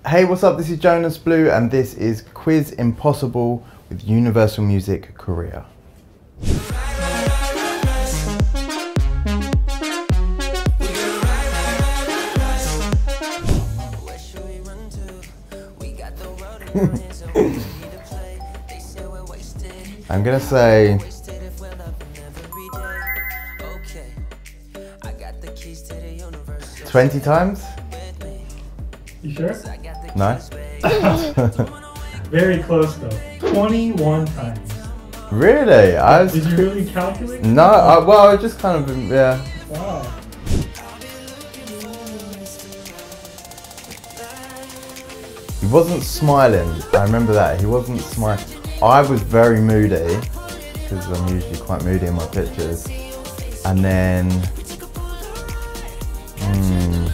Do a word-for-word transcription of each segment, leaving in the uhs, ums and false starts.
Hey, what's up? This is Jonas Blue and this is Quiz Impossible with Universal Music Korea. I'm gonna say twenty times. You sure? No. Very close though. twenty-one times. Really? I was. Did you really calculate? No. I, well, I just kind of yeah. Wow. He wasn't smiling. I remember that. He wasn't smiling. I was very moody because I'm usually quite moody in my pictures. And then. Hmm.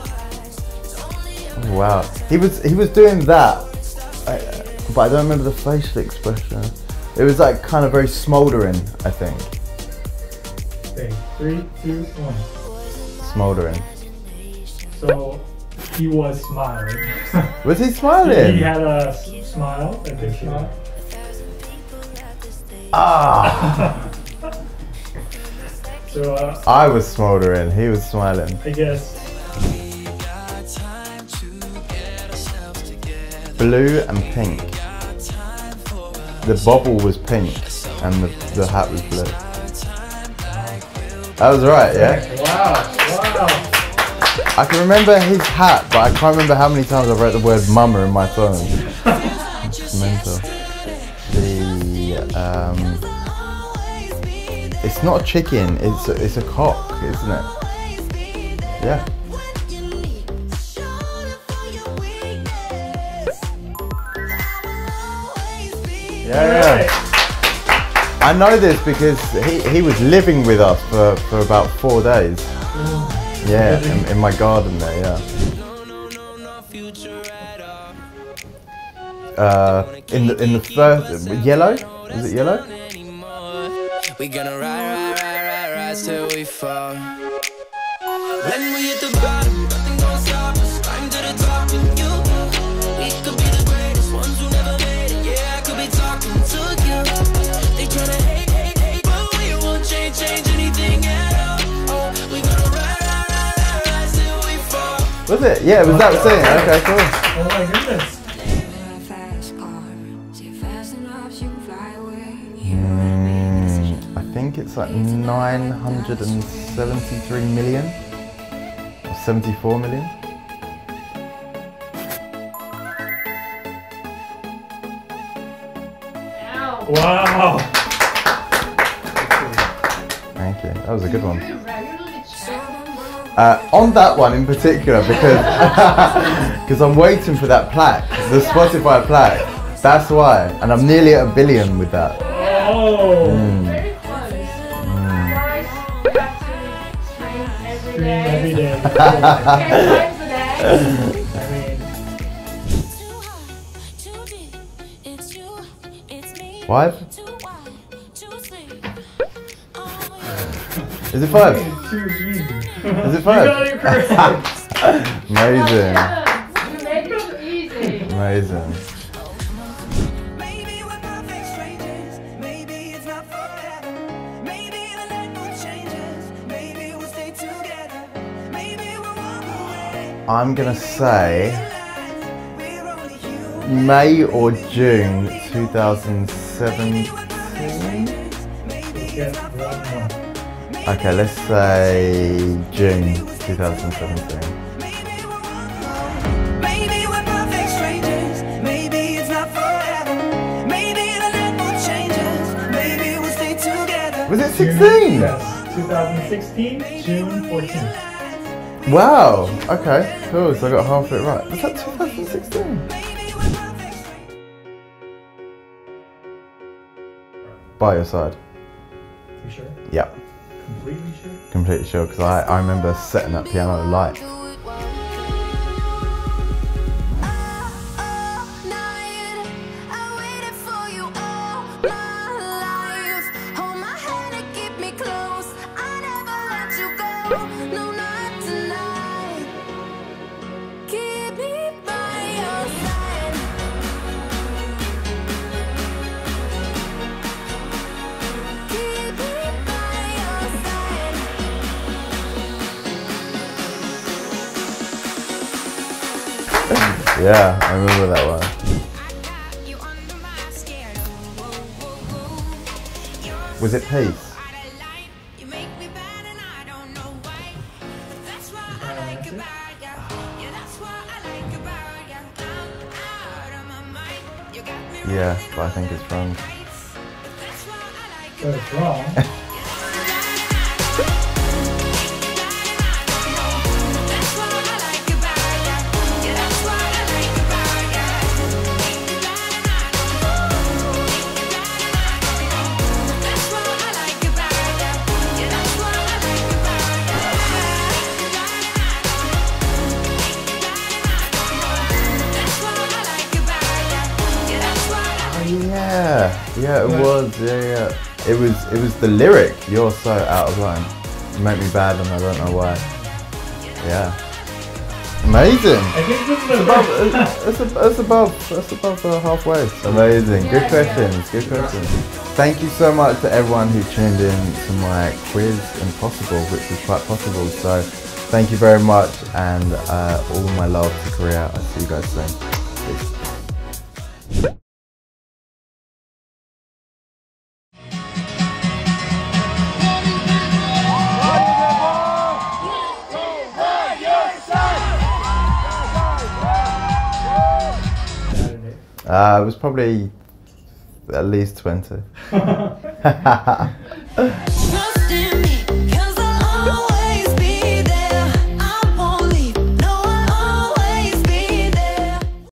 Oh, wow. He was he was doing that, I, but I don't remember the facial expression. It was like kind of very smouldering, I think. Okay, three, two, one. Smouldering. So he was smiling. Was he smiling? He had a s smile, a big smile. Ah. So uh, I was smouldering. He was smiling. I guess. Blue and pink. The bobble was pink and the, the hat was blue. That was right, yeah? Wow, wow. I can remember his hat, but I can't remember how many times I wrote the word mama in my phone. It's mental. The, um, it's not a chicken, it's a, it's a cock, isn't it? Yeah. Yeah, yeah. I know this because he, he was living with us for, for about four days. Yeah, in, in my garden there, yeah. Uh, in the in the first yellow? Was it yellow? We gonna ride, ride, ride, ride, ride till we fall. When we hit the bottom, nothing gonna stop us. Climb to the top with you. We could be the greatest ones who never made it. Yeah, I could be talking to you. They tryna hate, hate, hate, but we won't change, change anything at all. Oh, we gonna ride, ride, ride, ride, ride till we fall. Was it? Yeah, it was that scene. Okay, cool. Oh my goodness. Mm, I think it's like nine hundred seventy-three million or seventy-four million. Wow. Thank you. That was a good one. Uh, on that one in particular, because because I'm waiting for that plaque, the Spotify plaque. That's why, and I'm nearly at a billion with that. Oh. Mm. Stream every day. Five? Is it five? Too easy. Is it five? You know you're correct. Amazing. You make it easy. Amazing. I'm gonna say May or June two thousand seventeen. Okay, let's say June two thousand seventeen. Was it sixteen? Yes, twenty sixteen, June fourteenth. Wow, okay, cool, so I got half of it right. Was that two thousand sixteen? By your side. You sure? Yep. Completely sure? Completely sure, because I, I remember setting that piano light. No, not tonight. Keep me by Yeah, I remember that one. Was it Peace? Yeah, but I think it's wrong. So it's wrong. Yeah, yeah, it was. Yeah, yeah. It was. It was the lyric. You're so out of line. You make me bad, and I don't know why. Yeah. Amazing. I think this is Above, the that's, ab- that's above. That's above uh, halfway. Amazing. Good Yeah, questions. Good questions. Thank you so much to everyone who tuned in to my quiz impossible, which was quite possible. So, thank you very much, and uh, all my love to Korea. I'll see you guys soon. Peace. Uh, it was probably at least twenty.